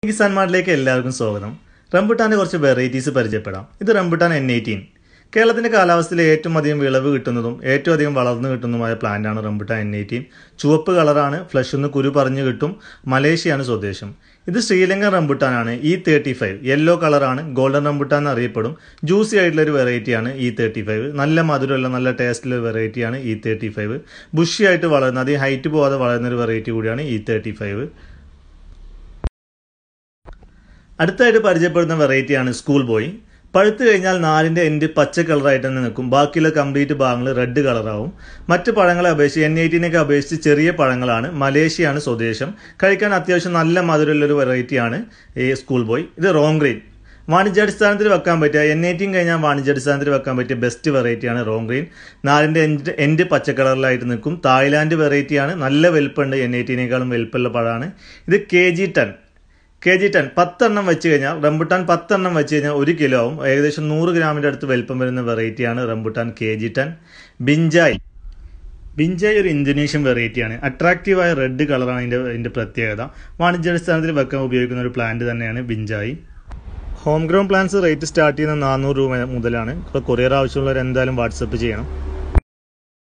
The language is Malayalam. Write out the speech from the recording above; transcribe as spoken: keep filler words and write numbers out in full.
കിസാൻമാർട്ടിലേക്ക് എല്ലാവർക്കും സ്വാഗതം. റംബുട്ടാന്റെ കുറച്ച് വെറൈറ്റീസ് പരിചയപ്പെടാം. ഇത് റംബുട്ടാൻ എൻ എയ്റ്റീൻ. കേരളത്തിന്റെ കാലാവസ്ഥയിൽ ഏറ്റവും അധികം വിളവ് കിട്ടുന്നതും ഏറ്റവും അധികം വളർന്നു കിട്ടുന്നതുമായ പ്ലാന്റ് ആണ് റംബുട്ടാൻ എൻ എയ്റ്റീൻ. ചുവപ്പ് കളറാണ്, ഫ്ലഷ് ഒന്ന് കുരു പറഞ്ഞു കിട്ടും. മലേഷ്യയാണ് സ്വദേശം. ഇത് ശ്രീലങ്കൻ റംബുട്ടാനാണ്. ഇ തേർട്ടി ഫൈവ് യെല്ലോ കളറാണ്, ഗോൾഡൻ റംബുട്ടാൻ എന്നറിയപ്പെടും. ജ്യൂസി ആയിട്ടുള്ള ഒരു വെറൈറ്റിയാണ് ഇ തേർട്ടി ഫൈവ്. നല്ല മധുരമുള്ള നല്ല ടേസ്റ്റുള്ള ഒരു വെറൈറ്റിയാണ് ഇ തേർട്ടി ഫൈവ്. ബുഷി ആയിട്ട് വളരുന്ന, അധികം ഹൈറ്റ് പോകാതെ വളരുന്ന ഒരു വെറൈറ്റി കൂടിയാണ് ഇ തേർട്ടി ഫൈവ്. അടുത്തായിട്ട് പരിചയപ്പെടുന്ന വെറൈറ്റിയാണ് സ്കൂൾ ബോയ്. പഴുത്ത് കഴിഞ്ഞാൽ നാലിൻ്റെ എൻഡ് പച്ച കളറായിട്ട് തന്നെ നിൽക്കും. ബാക്കിയുള്ള കംപ്ലീറ്റ് ഭാഗങ്ങൾ റെഡ് കളറാവും. മറ്റ് പഴങ്ങളെ അപേക്ഷിച്ച് എൻ എയ്റ്റീനൊക്കെ അപേക്ഷിച്ച് ചെറിയ പഴങ്ങളാണ്. മലേഷ്യയാണ് സ്വദേശം. കഴിക്കാൻ അത്യാവശ്യം നല്ല മധുരമുള്ളൊരു വെറൈറ്റിയാണ് ഈ സ്കൂൾ ബോയ്. ഇത് റോങ്ഗ്രീൻ. വാണിജ്യാടിസ്ഥാനത്തിൽ വെക്കാൻ പറ്റിയ, എൻ എയ്റ്റീൻ കഴിഞ്ഞാൽ വാണിജ്യാടിസ്ഥാനത്തിൽ വെക്കാൻ പറ്റിയ ബെസ്റ്റ് വെറൈറ്റിയാണ് റോങ്ഗ്രീൻ. നാലിൻ്റെ എൻഡ് എൻഡ് പച്ച കളറിലായിട്ട് നിൽക്കും. തായ്ലാൻഡ് വെറൈറ്റിയാണ്. നല്ല വലുപ്പമുണ്ട്. എൻ എയ്റ്റീനേക്കാളും വലുപ്പമുള്ള പഴമാണ്. ഇത് K G ten K G ten പത്തെണ്ണം വെച്ച് കഴിഞ്ഞാൽ റംബുട്ടാൻ പത്തെണ്ണം വെച്ച് കഴിഞ്ഞാൽ ഒരു കിലോ ആവും. ഏകദേശം നൂറ് ഗ്രാമിൻ്റെ അടുത്ത് വലുപ്പം വരുന്ന വെറൈറ്റിയാണ് rambutan K G ten. Binjai Binjai ഒരു ഇന്തോനേഷ്യൻ വെറൈറ്റിയാണ്. അട്രാക്റ്റീവായ റെഡ് കളറാണ് ഇതിൻ്റെ ഇതിൻ്റെ പ്രത്യേകത. വാണിജ്യാടിസ്ഥാനത്തിൽ വെക്കാൻ ഉപയോഗിക്കുന്ന ഒരു പ്ലാന്റ് തന്നെയാണ് Binjai. Home ground plants rate start ചെയ്യുന്ന നാനൂറ് രൂപ മുതലാണ്. ഇപ്പോൾ കൊറിയർ ആവശ്യമുള്ളവർ എന്തായാലും വാട്സപ്പ് ചെയ്യണം.